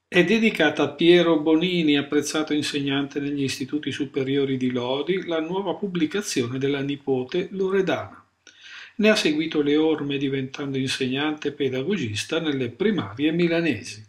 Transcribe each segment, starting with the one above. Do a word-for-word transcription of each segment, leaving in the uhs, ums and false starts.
È dedicata a Piero Bonini, apprezzato insegnante negli istituti superiori di Lodi, la nuova pubblicazione della nipote Loredana. Ne ha seguito le orme diventando insegnante pedagogista nelle primarie milanesi.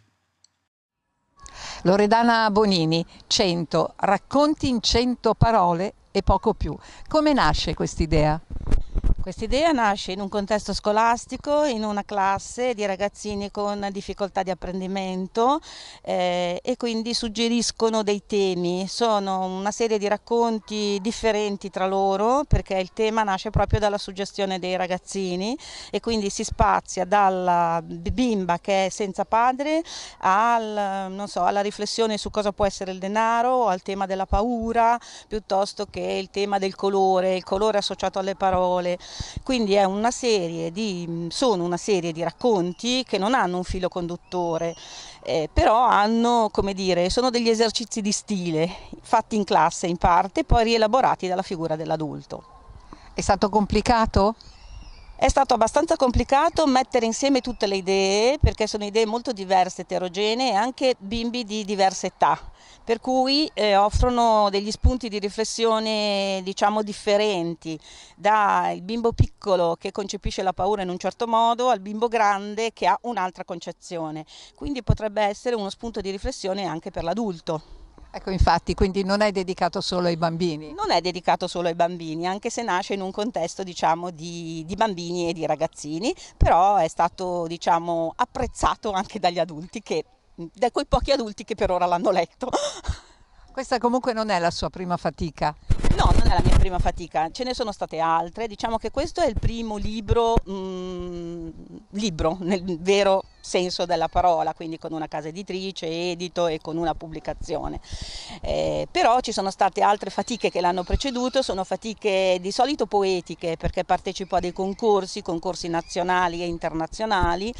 Loredana Bonini, cento, racconti in cento parole e poco più. Come nasce quest'idea? Quest'idea nasce in un contesto scolastico, in una classe di ragazzini con difficoltà di apprendimento eh, e quindi suggeriscono dei temi. Sono una serie di racconti differenti tra loro perché il tema nasce proprio dalla suggestione dei ragazzini e quindi si spazia dalla bimba che è senza padre al, non so, alla riflessione su cosa può essere il denaro, al tema della paura, piuttosto che il tema del colore, il colore associato alle parole. Quindi è una serie di, sono una serie di racconti che non hanno un filo conduttore, eh, però hanno, come dire, sono degli esercizi di stile fatti in classe in parte, poi rielaborati dalla figura dell'adulto. È stato complicato? È stato abbastanza complicato mettere insieme tutte le idee perché sono idee molto diverse, eterogenee e anche bimbi di diverse età, per cui eh, offrono degli spunti di riflessione diciamo differenti, dal bimbo piccolo che concepisce la paura in un certo modo al bimbo grande che ha un'altra concezione, quindi potrebbe essere uno spunto di riflessione anche per l'adulto. Ecco, infatti, quindi non è dedicato solo ai bambini. Non è dedicato solo ai bambini, anche se nasce in un contesto diciamo di, di bambini e di ragazzini, però è stato diciamo apprezzato anche dagli adulti che, da quei pochi adulti che per ora l'hanno letto. Questa comunque non è la sua prima fatica. No, non è la mia prima fatica, ce ne sono state altre, diciamo che questo è il primo libro, mm, libro nel vero senso della parola, quindi con una casa editrice, edito e con una pubblicazione. Eh, però ci sono state altre fatiche che l'hanno preceduto, sono fatiche di solito poetiche perché partecipo a dei concorsi, concorsi nazionali e internazionali,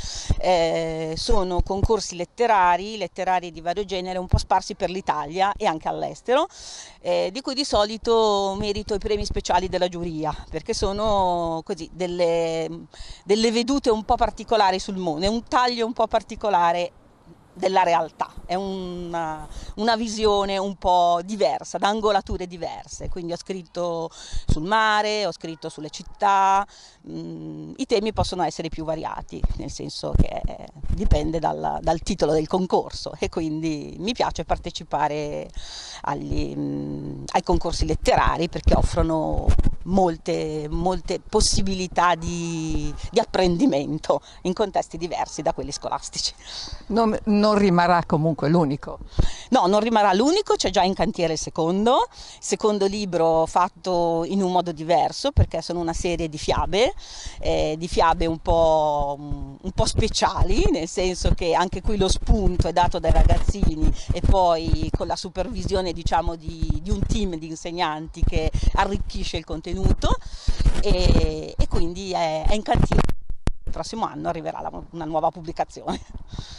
eh, sono concorsi letterari, letterari di vario genere, un po' sparsi per l'Italia e anche all'estero, eh, di cui di solito merito i premi speciali della giuria, perché sono così delle, delle vedute un po' particolari sul mondo, è un taglio un po' particolare della realtà, è una, una visione un po' diversa, da angolature diverse, quindi ho scritto sul mare, ho scritto sulle città, mh, i temi possono essere più variati, nel senso che dipende dal, dal titolo del concorso e quindi mi piace partecipare agli, mh, ai concorsi letterari perché offrono molte, molte possibilità di, di apprendimento in contesti diversi da quelli scolastici. Non, non rimarrà comunque l'unico. No, non rimarrà l'unico, c'è già in cantiere il secondo, secondo libro fatto in un modo diverso perché sono una serie di fiabe, eh, di fiabe un po', un po' speciali, nel senso che anche qui lo spunto è dato dai ragazzini e poi con la supervisione diciamo di, di un team di insegnanti che arricchisce il contenuto e, e quindi è, è in cantiere. Il prossimo anno arriverà la, una nuova pubblicazione.